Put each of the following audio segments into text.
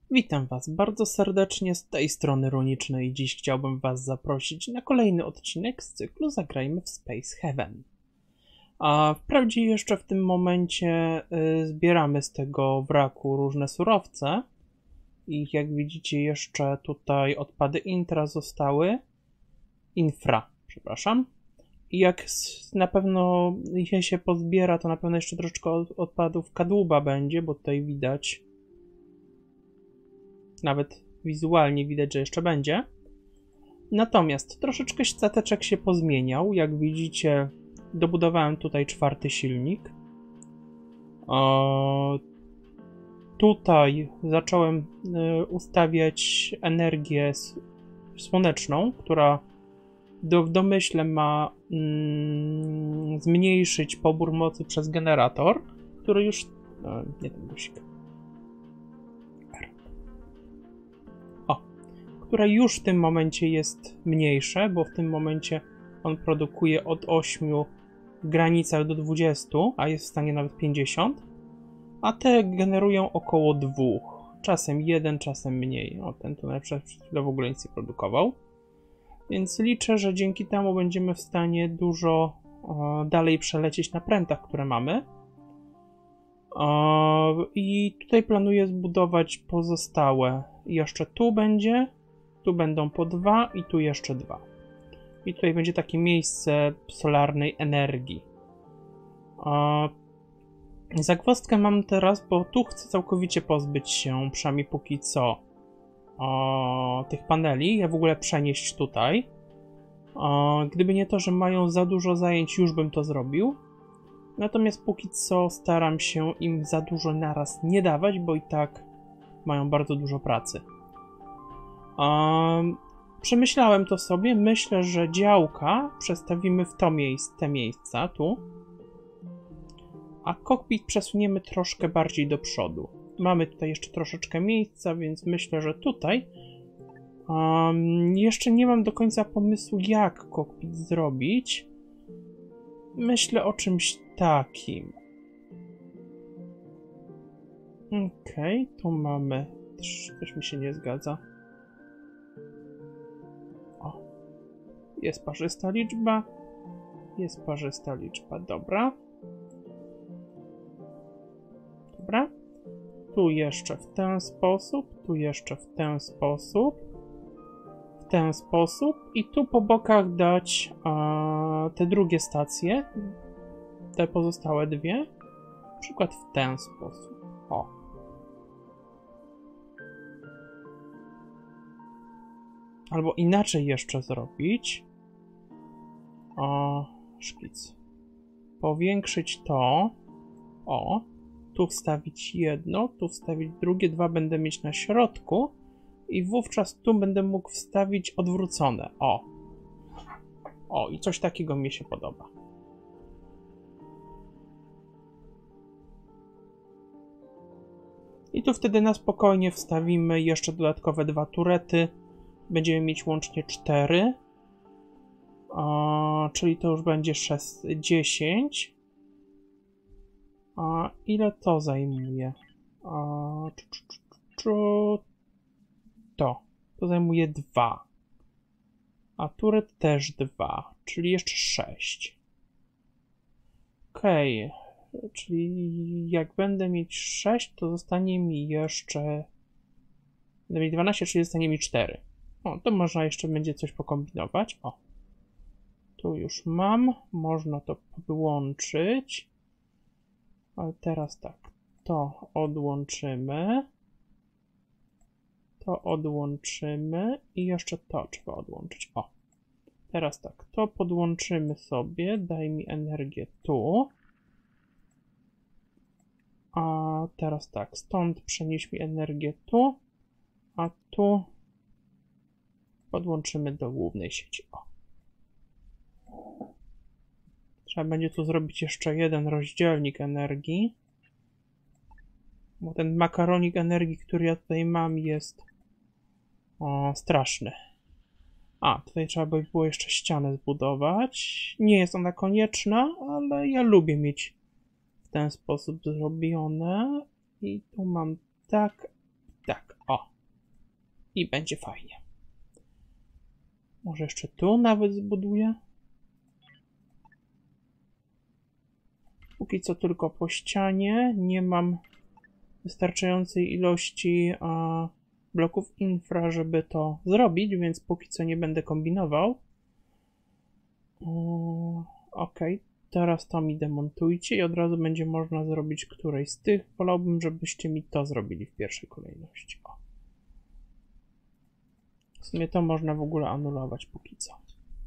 Witam Was bardzo serdecznie z tej strony Runicznej i dziś chciałbym Was zaprosić na kolejny odcinek z cyklu Zagrajmy w Space Heaven. A wprawdzie jeszcze w tym momencie zbieramy z tego wraku różne surowce i jak widzicie jeszcze tutaj odpady infra, przepraszam. I jak na pewno je się pozbiera, to na pewno jeszcze troszeczkę odpadów kadłuba będzie, bo tutaj widać, nawet wizualnie widać, że jeszcze będzie. Natomiast troszeczkę stateczek się pozmieniał. Jak widzicie, dobudowałem tutaj 4. silnik. Tutaj zacząłem ustawiać energię słoneczną, która w domyśle ma zmniejszyć pobór mocy przez generator, który już... nie ten guzik. Które już w tym momencie jest mniejsze, bo w tym momencie on produkuje od 8 w granicach do 20, a jest w stanie nawet 50, a te generują około 2, czasem 1, czasem mniej. O, ten tu przed chwilą w ogóle nic nie produkował. Więc liczę, że dzięki temu będziemy w stanie dużo dalej przelecieć na prętach, które mamy. I tutaj planuję zbudować pozostałe. Jeszcze tu będzie, tu będą po 2 i tu jeszcze 2. I tutaj będzie takie miejsce solarnej energii. Zagwozdkę mam teraz, bo tu chcę całkowicie pozbyć się, przynajmniej póki co, tych paneli. Ja w ogóle przenieść tutaj. Gdyby nie to, że mają za dużo zajęć, już bym to zrobił. Natomiast póki co staram się im za dużo naraz nie dawać, bo i tak mają bardzo dużo pracy. Przemyślałem to sobie. Myślę, że działka przestawimy w te miejsca tu, a kokpit przesuniemy troszkę bardziej do przodu. Mamy tutaj jeszcze troszeczkę miejsca, więc myślę, że tutaj jeszcze nie mam do końca pomysłu, jak kokpit zrobić. Myślę o czymś takim. Okej, tu mamy... Coś mi się nie zgadza. O. Jest parzysta liczba. Jest parzysta liczba, dobra. Dobra. Tu jeszcze w ten sposób, tu jeszcze w ten sposób. W ten sposób i tu po bokach dać te drugie stacje, te pozostałe dwie, na przykład w ten sposób. O. Albo inaczej jeszcze zrobić. Szkic. Powiększyć to. O. Tu wstawić jedno, tu wstawić drugie, 2 będę mieć na środku. I wówczas tu będę mógł wstawić odwrócone. O. O, i coś takiego mi się podoba. I tu wtedy na spokojnie wstawimy jeszcze dodatkowe 2 turety. Będziemy mieć łącznie 4. Czyli to już będzie 10. Ile to zajmuje? To zajmuje 2. A turet też 2, czyli jeszcze 6. Okej. Czyli jak będę mieć 6, to zostanie mi jeszcze... Będę mieć 12, czyli zostanie mi 4. O, to można jeszcze będzie coś pokombinować. O. Tu już mam. Można to podłączyć. Ale teraz tak. To odłączymy. To odłączymy. I jeszcze to trzeba odłączyć. O. Teraz tak. To podłączymy sobie. Daj mi energię tu. A teraz tak. Stąd przenieś mi energię tu. A tu podłączymy do głównej sieci. O. Trzeba będzie tu zrobić jeszcze jeden rozdzielnik energii. Bo ten makaronik energii, który ja tutaj mam, jest straszny. A, tutaj trzeba by było jeszcze ścianę zbudować. Nie jest ona konieczna, ale ja lubię mieć w ten sposób zrobione. I tu mam tak, Tak, o. I będzie fajnie. Może jeszcze tu nawet zbuduję? Póki co tylko po ścianie. Nie mam wystarczającej ilości bloków infra, żeby to zrobić, więc póki co nie będę kombinował. Ok, teraz to mi demontujcie i od razu będzie można zrobić którejś z tych. Wolałbym, żebyście mi to zrobili w pierwszej kolejności. O. W sumie to można w ogóle anulować póki co.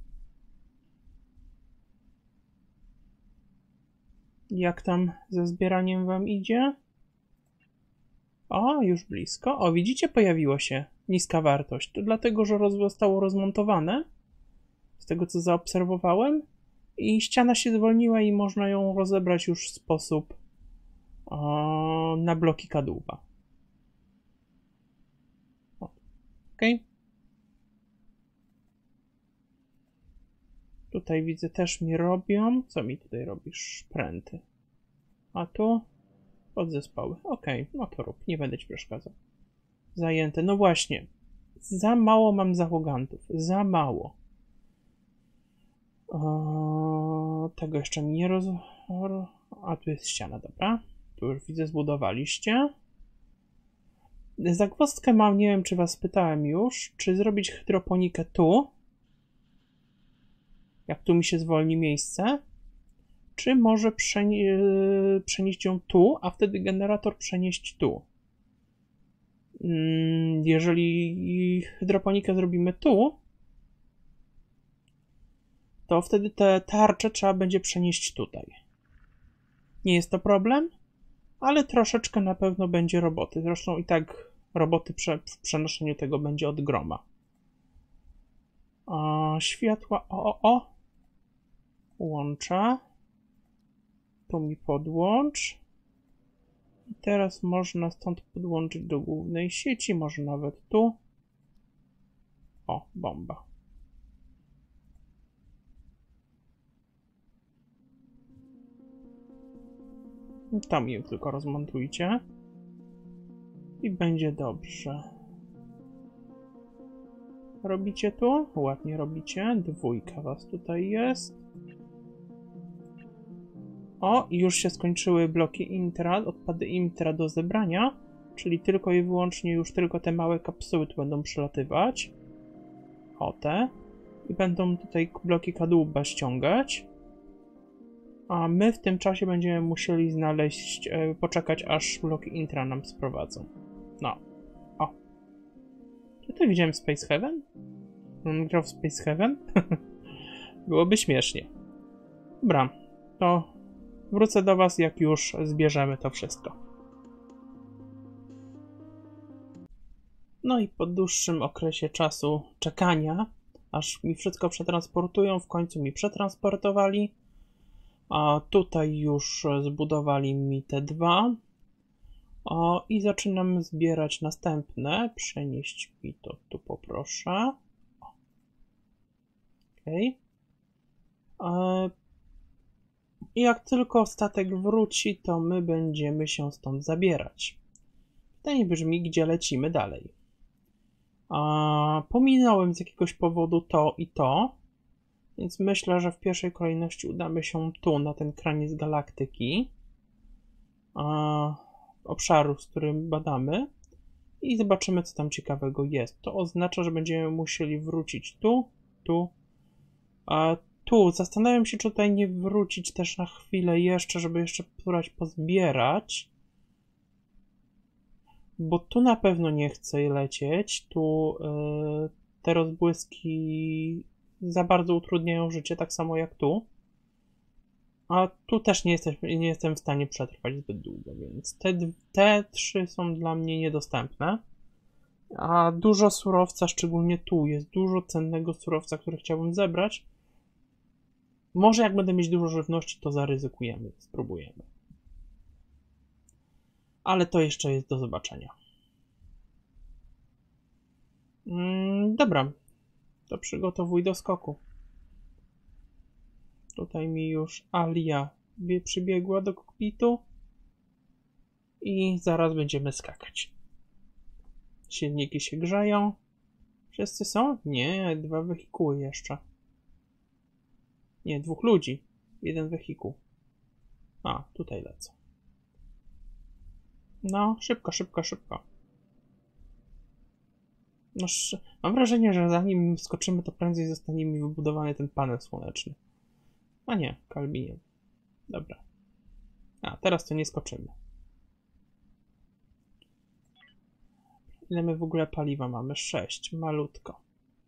Jak tam ze zbieraniem wam idzie? O, już blisko. O, widzicie, pojawiło się niska wartość. To dlatego, że zostało rozmontowane, z tego co zaobserwowałem, i ściana się zwolniła i można ją rozebrać już w sposób na bloki kadłuba. Ok. Tutaj widzę też mi robią. Co mi tutaj robisz? Pręty. A tu? Podzespoły. Ok, no to rób. Nie będę ci przeszkadzał. Zajęte. No właśnie. Za mało mam załogantów. Za mało. Tego jeszcze mi nie A tu jest ściana, dobra. Tu już widzę, zbudowaliście. Zagwozdkę mam, nie wiem czy was pytałem już, czy zrobić hydroponikę tu, jak tu mi się zwolni miejsce, czy może przenieść ją tu, a wtedy generator przenieść tu. Jeżeli hydroponikę zrobimy tu, to wtedy te tarcze trzeba będzie przenieść tutaj. Nie jest to problem, ale troszeczkę na pewno będzie roboty. Zresztą i tak roboty w przenoszeniu tego będzie od groma. Światła łączę. Tu mi podłącz. I teraz można stąd podłączyć do głównej sieci, może nawet tu. O, bomba. Tam ją tylko rozmontujcie. I będzie dobrze. Robicie tu? Ładnie robicie. Dwójka was tutaj jest. O, i już się skończyły bloki intra, odpady intra do zebrania, czyli tylko i wyłącznie już tylko te małe kapsuły tu będą przelatywać. O te. I będą tutaj bloki kadłuba ściągać. A my w tym czasie będziemy musieli poczekać aż bloki intra nam sprowadzą. No. O. Czy to widziałem Space Heaven? On grał w Space Heaven? Byłoby śmiesznie. Dobra, to wrócę do was, jak już zbierzemy to wszystko. No i po dłuższym okresie czasu czekania, aż mi wszystko przetransportują, w końcu mi przetransportowali. A tutaj już zbudowali mi te dwa. I zaczynam zbierać następne. Przenieść mi to tu, poproszę. Okej. I jak tylko statek wróci, to my będziemy się stąd zabierać. Pytanie brzmi, gdzie lecimy dalej. Pominąłem z jakiegoś powodu to i to, więc myślę, że w pierwszej kolejności udamy się tu, na ten kraniec galaktyki, obszaru, z którym badamy, i zobaczymy, co tam ciekawego jest. To oznacza, że będziemy musieli wrócić tu. Tu zastanawiam się, czy tutaj nie wrócić też na chwilę jeszcze, żeby jeszcze spróbować pozbierać. Bo tu na pewno nie chcę lecieć. Tu te rozbłyski za bardzo utrudniają życie, tak samo jak tu. A tu też nie jestem w stanie przetrwać zbyt długo, więc te trzy są dla mnie niedostępne. A dużo surowca, szczególnie tu, jest dużo cennego surowca, który chciałbym zebrać. Może jak będę mieć dużo żywności, to zaryzykujemy, spróbujemy. Ale to jeszcze jest do zobaczenia. Dobra, to przygotowuj do skoku. Tutaj mi już Alia przybiegła do kokpitu i zaraz będziemy skakać. Silniki się grzeją. Wszyscy są? Nie, 2 wehikuły jeszcze. Nie, 2 ludzi. 1 wehikuł. A, tutaj lecą. No, szybko, szybko, szybko. No, mam wrażenie, że zanim skoczymy, to prędzej zostanie mi wybudowany ten panel słoneczny. A nie, Kalbinian. Dobra. A, teraz to nie skoczymy. Ile my w ogóle paliwa mamy? 6. Malutko.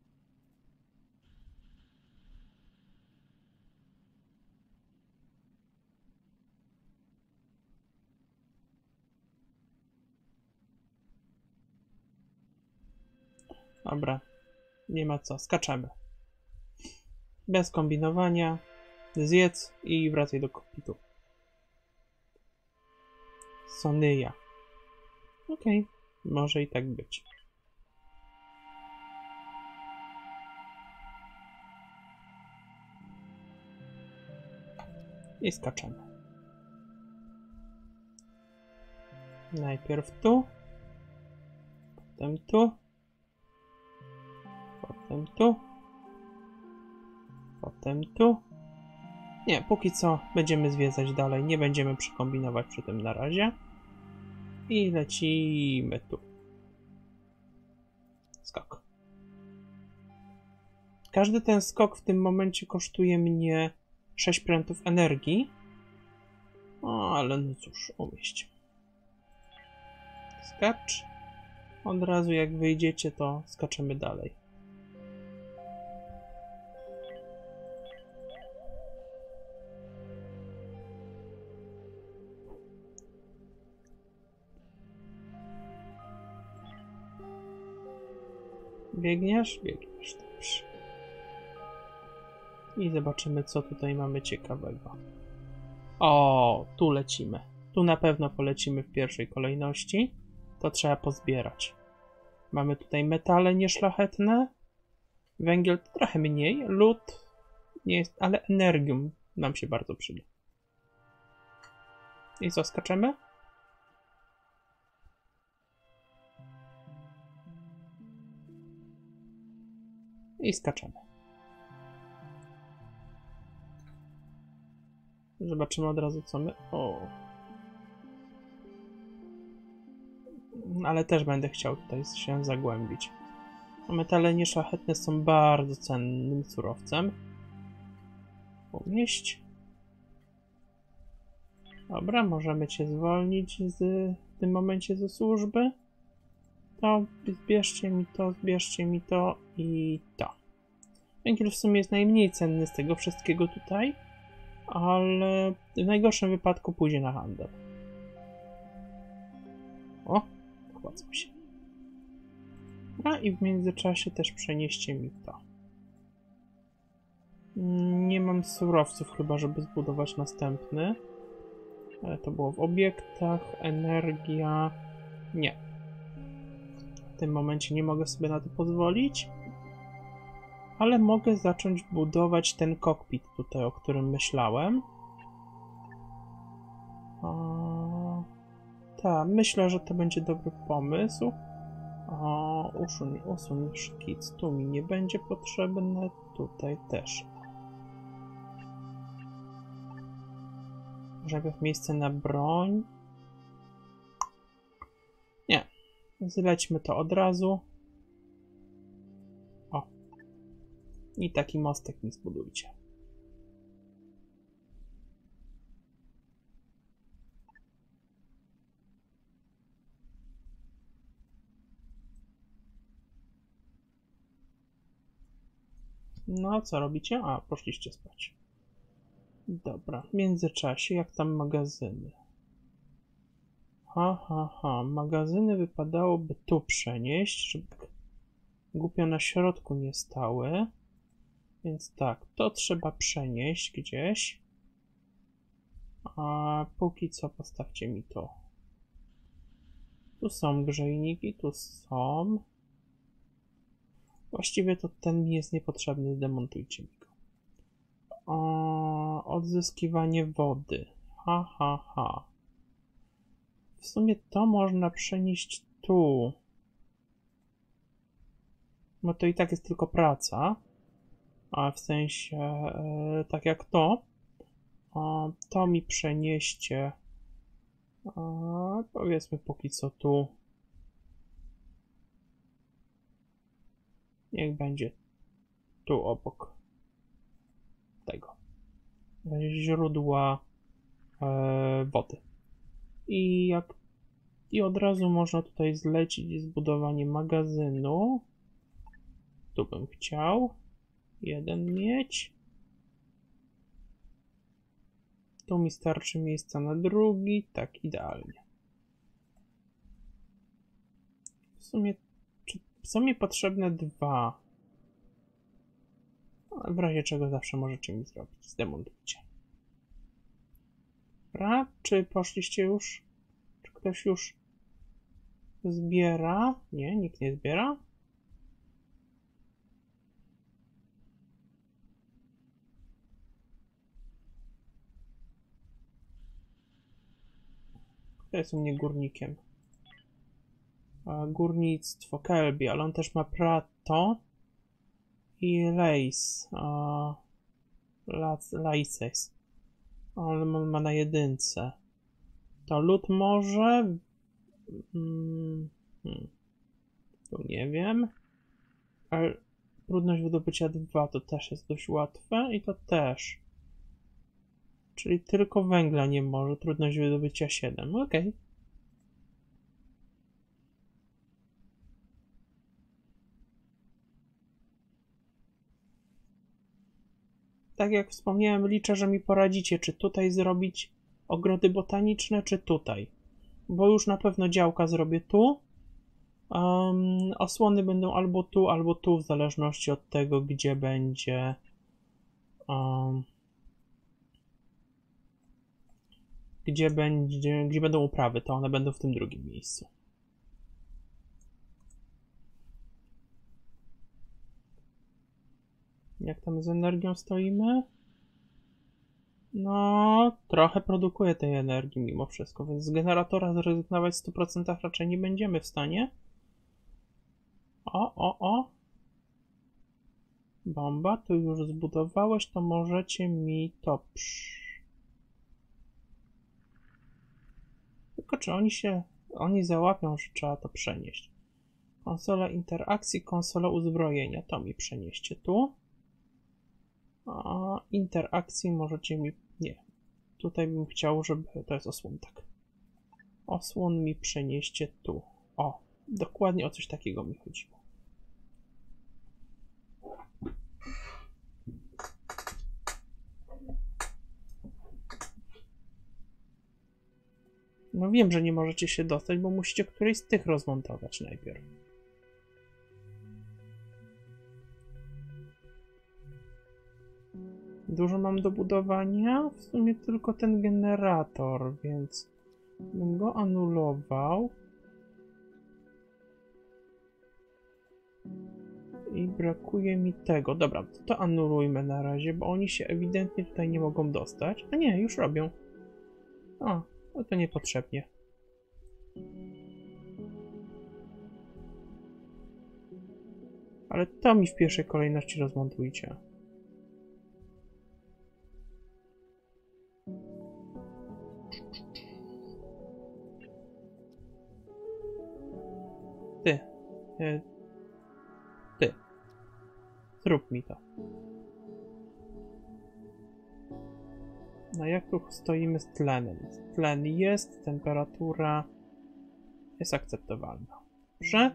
Dobra. Nie ma co. Skaczemy. Bez kombinowania. Zjedz i wracaj do kokpitu. Sonyja. Okej. Może i tak być. I skaczemy. Najpierw tu. Potem tu. Potem tu. Potem tu. Nie, póki co będziemy zwiedzać dalej. Nie będziemy przekombinować przy tym na razie. I lecimy tu. Skok. Każdy ten skok w tym momencie kosztuje mnie 6 prętów energii. O, ale no cóż, umieść. Skacz. Od razu jak wyjdziecie, to skaczemy dalej. Biegniesz? Biegniesz. Dobrze. I zobaczymy, co tutaj mamy ciekawego. O, tu lecimy. Tu na pewno polecimy w pierwszej kolejności. To trzeba pozbierać. Mamy tutaj metale nieszlachetne. Węgiel to trochę mniej. Lód nie jest, ale energium nam się bardzo przyda. I co, skaczemy? I skaczemy. Zobaczymy od razu, co my... O. Ale też będę chciał tutaj się zagłębić. Metale nieszlachetne są bardzo cennym surowcem. Umieść. Dobra, możemy cię zwolnić w tym momencie ze służby. To zbierzcie mi to i to. Węgiel w sumie jest najmniej cenny z tego wszystkiego tutaj, ale w najgorszym wypadku pójdzie na handel. O, chładzą się. A i w międzyczasie też przenieście mi to. Nie mam surowców chyba, żeby zbudować następny. Ale to było w obiektach, energia... Nie. W tym momencie nie mogę sobie na to pozwolić. Ale mogę zacząć budować ten kokpit tutaj, o którym myślałem. Tak, myślę, że to będzie dobry pomysł. Usuń szkic. Tu mi nie będzie potrzebne, tutaj też. Może miejsce na broń? Nie. Zlećmy to od razu. O. I taki mostek mi zbudujcie. No, co robicie? A, poszliście spać. Dobra, w międzyczasie, jak tam magazyny? Magazyny wypadałoby tu przenieść, żeby tak głupio na środku nie stały. Więc tak, to trzeba przenieść gdzieś. A póki co postawcie mi to. Tu są grzejniki, tu są. Właściwie to ten mi jest niepotrzebny, zdemontujcie mi go. Odzyskiwanie wody. W sumie to można przenieść tu. No to i tak jest tylko praca, a w sensie tak jak to mi przenieście, powiedzmy póki co tu, niech będzie tu obok tego, będzie źródła wody. I od razu można tutaj zlecić zbudowanie magazynu. Tu bym chciał jeden mieć. Tu mi starczy miejsca na drugi. Tak, idealnie. W sumie są mi potrzebne dwa. W razie czego zawsze możecie mi zrobić. Zdemontujcie. Dobra, czy poszliście już? Czy ktoś już zbiera? Nie, nikt nie zbiera. Kto jest u mnie górnikiem? Górnictwo, Kelby, ale on też ma Prato i Laces. On ma na jedynce. To lód może... Tu nie wiem. Ale trudność wydobycia 2 to też jest dość łatwe i to też. Czyli tylko węgla nie może. Trudność wydobycia 7. Okej. Tak jak wspomniałem, liczę, że mi poradzicie, czy tutaj zrobić ogrody botaniczne, czy tutaj. Bo już na pewno działka zrobię tu. Osłony będą albo tu, w zależności od tego, gdzie będzie... gdzie będą uprawy, to one będą w tym drugim miejscu. Jak tam z energią stoimy? No, trochę produkuje tej energii mimo wszystko, więc z generatora zrezygnować w 100% raczej nie będziemy w stanie. O. Bomba, tu już zbudowałeś, to możecie mi to Tylko czy oni załapią, że trzeba to przenieść. Konsola interakcji, konsola uzbrojenia, to mi przenieście tu. A interakcji możecie mi... Nie. Tutaj bym chciał, żeby... To jest osłon, tak. Osłon mi przenieście tu. O, dokładnie o coś takiego mi chodziło. No wiem, że nie możecie się dostać, bo musicie którejś z tych rozmontować najpierw. Dużo mam do budowania? W sumie tylko ten generator, więc bym go anulował. I brakuje mi tego. Dobra, to anulujmy na razie, bo oni się ewidentnie tutaj nie mogą dostać. A nie, już robią. O, no to niepotrzebnie. Ale to mi w pierwszej kolejności rozmontujcie. Ty. Zrób mi to. No jak tu stoimy z tlenem? Tlen jest, temperatura jest akceptowalna. Dobrze.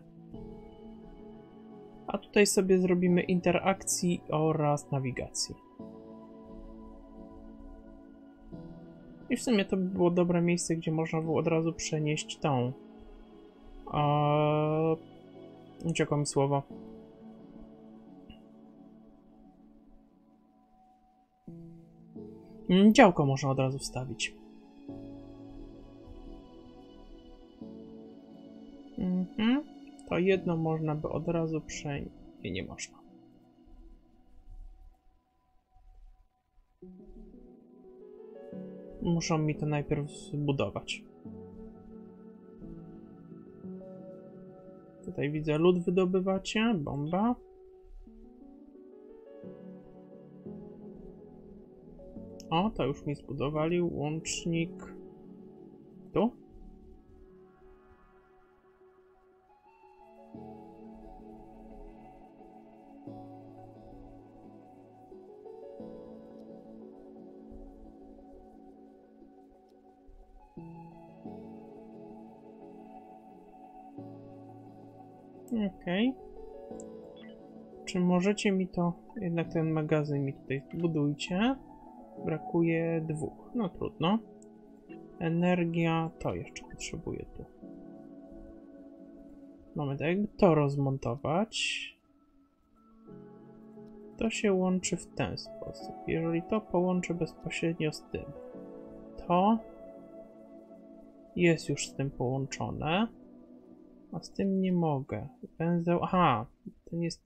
A tutaj sobie zrobimy interakcji oraz nawigacji. I w sumie to by było dobre miejsce, gdzie można było od razu przenieść tą... Uciekło mi słowo. Działko można od razu wstawić. To jedno można by od razu przenieść. Nie można. Muszą mi to najpierw zbudować. Tutaj widzę, lód wydobywacie. Bomba. O, to już mi zbudowali łącznik tu. Okej. Czy możecie mi to... Jednak ten magazyn mi tutaj zbudujcie. Brakuje 2. No trudno. Energia... To jeszcze potrzebuję tu. Moment, a jakby to rozmontować... To się łączy w ten sposób. Jeżeli to połączę bezpośrednio z tym, to jest już z tym połączone, a z tym nie mogę. Węzeł... Aha, ten jest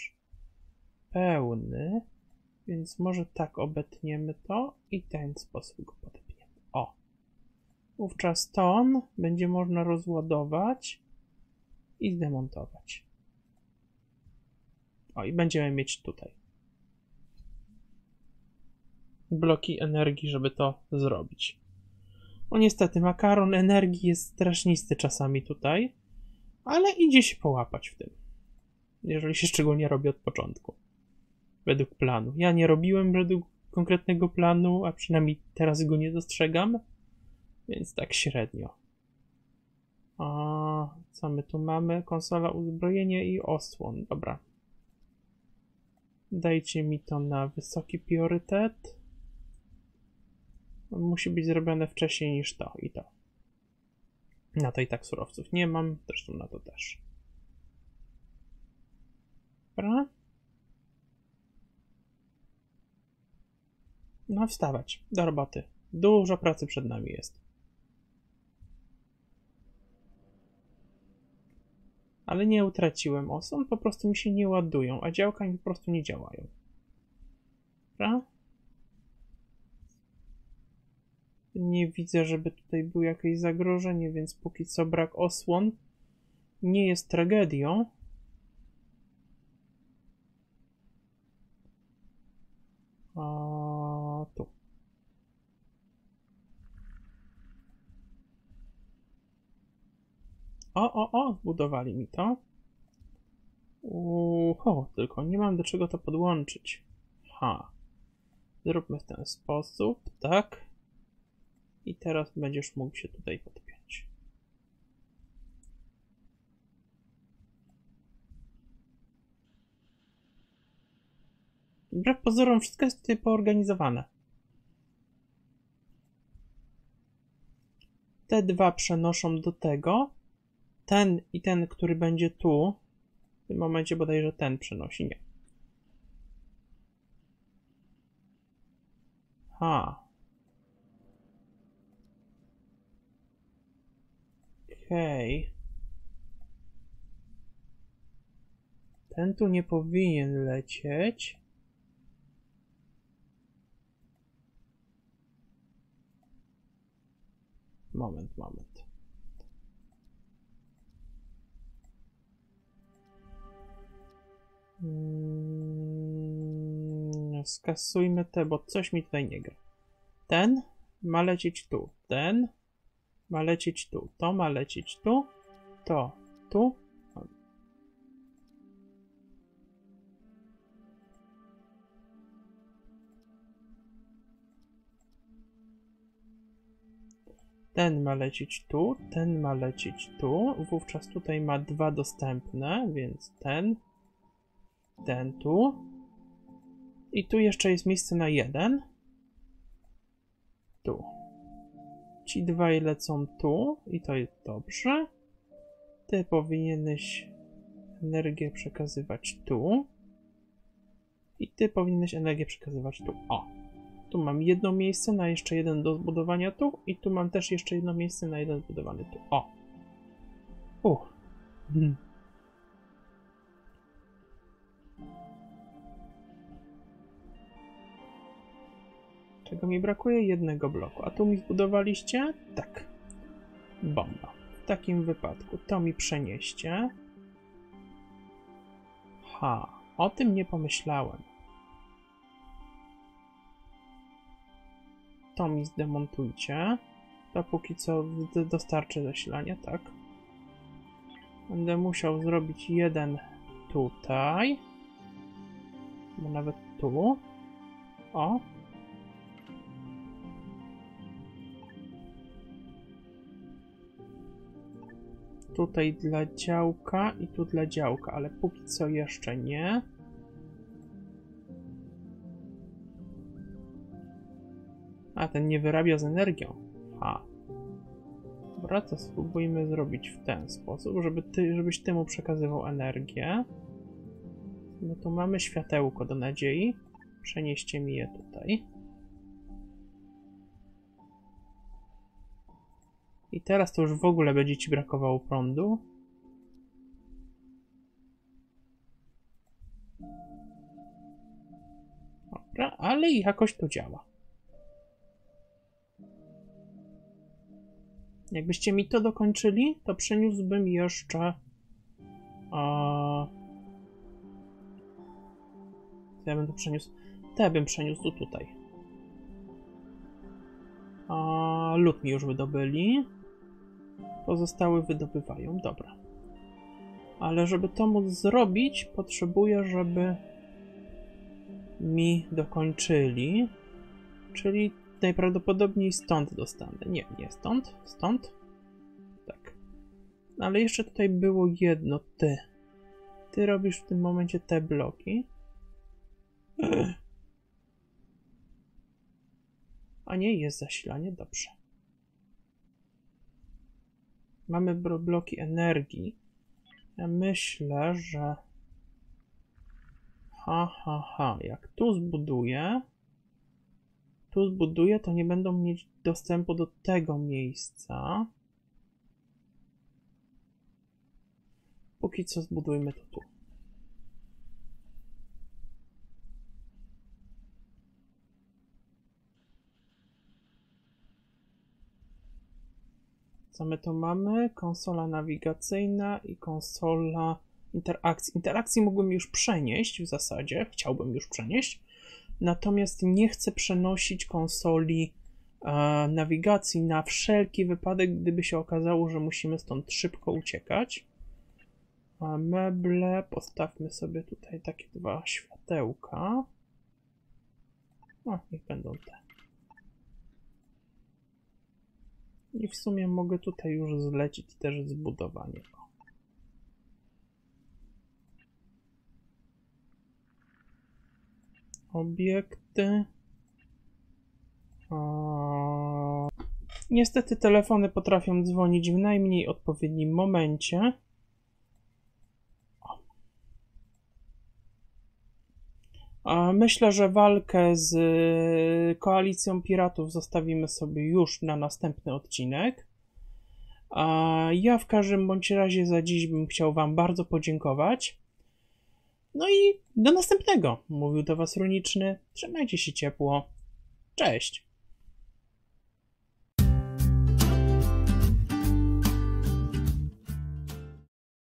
pełny, więc może tak obetniemy to i w ten sposób go podepniemy. O! Wówczas ton będzie można rozładować i zdemontować. O, i będziemy mieć tutaj bloki energii, żeby to zrobić. O, niestety, makaron energii jest strasznisty czasami tutaj, ale idzie się połapać w tym. Jeżeli się szczególnie robi od początku. Według planu. Ja nie robiłem według konkretnego planu, a przynajmniej teraz go nie dostrzegam, więc tak średnio. A co my tu mamy? Konsola, uzbrojenie i osłon. Dobra. Dajcie mi to na wysoki priorytet. Musi być zrobione wcześniej niż to i to. Na to i tak surowców nie mam, zresztą na to też. Dobra. No wstawać, do roboty. Dużo pracy przed nami jest. Ale nie utraciłem osłon, po prostu mi się nie ładują, a działka mi po prostu nie działają. Dobra? Nie widzę, żeby tutaj było jakieś zagrożenie, więc póki co brak osłon nie jest tragedią. Tu. O, zbudowali mi to. Tylko nie mam do czego to podłączyć. Zróbmy w ten sposób, tak. I teraz będziesz mógł się tutaj podpiąć. Wbrew pozorom wszystko jest tutaj poorganizowane. Te dwa przenoszą do tego. Ten i ten, który będzie tu. W tym momencie bodajże ten przenosi, nie. Okej. Ten tu nie powinien lecieć. Moment. Skasujmy te, bo coś mi tutaj nie gra. Ten ma lecieć tu. Ten ma lecieć tu. To ma lecieć tu. To tu. Ten ma lecieć tu, ten ma lecieć tu. Wówczas tutaj ma 2 dostępne, więc ten tu. I tu jeszcze jest miejsce na 1. Tu. Ci dwaj lecą tu i to jest dobrze. Ty powinieneś energię przekazywać tu. I ty powinieneś energię przekazywać tu. O! Tu mam jedno miejsce na jeszcze jeden do zbudowania tu i tu mam też jeszcze jedno miejsce na jeden zbudowany tu. O! Czego mi brakuje? Jednego bloku. A tu mi zbudowaliście? Tak. Bomba. W takim wypadku to mi przenieście. O tym nie pomyślałem. to mi zdemontujcie. To póki co dostarczę zasilania, tak. Będę musiał zrobić jeden tutaj. Bo nawet tu. O. Tutaj dla działka i tu dla działka, ale póki co jeszcze nie. A, ten nie wyrabia z energią. A. Dobra, to spróbujmy zrobić w ten sposób, żebyś ty mu przekazywał energię. No tu mamy światełko do nadziei. Przenieście mi je tutaj. I teraz to już w ogóle będzie ci brakowało prądu. Dobra, ale jakoś to działa. Jakbyście mi to dokończyli, to przeniósłbym jeszcze... Co ja bym tu przeniósł? Te bym przeniósł tutaj. Lód mi już wydobyli. Pozostałe wydobywają, dobra. Ale żeby to móc zrobić, potrzebuję, żeby mi dokończyli. Czyli najprawdopodobniej stąd dostanę. Nie, nie stąd. Stąd. Tak. Ale jeszcze tutaj było jedno. Ty. Ty robisz w tym momencie te bloki. A nie, jest zasilanie. Dobrze. Mamy bloki energii. Ja myślę, że... Jak tu zbuduję, to nie będą mieć dostępu do tego miejsca. Póki co zbudujmy to tu. Co my tu mamy? Konsola nawigacyjna i konsola interakcji. Interakcji mógłbym już przenieść w zasadzie. Chciałbym już przenieść. Natomiast nie chcę przenosić konsoli nawigacji na wszelki wypadek, gdyby się okazało, że musimy stąd szybko uciekać. Meble. Postawmy sobie tutaj takie dwa światełka. Niech będą te. I w sumie mogę tutaj już zlecić też zbudowanie. Obiekty. Niestety telefony potrafią dzwonić w najmniej odpowiednim momencie. Myślę, że walkę z koalicją piratów zostawimy sobie już na następny odcinek. Ja w każdym bądź razie za dziś bym chciał wam bardzo podziękować. No i do następnego. Mówił do was Runiczny. Trzymajcie się ciepło. Cześć.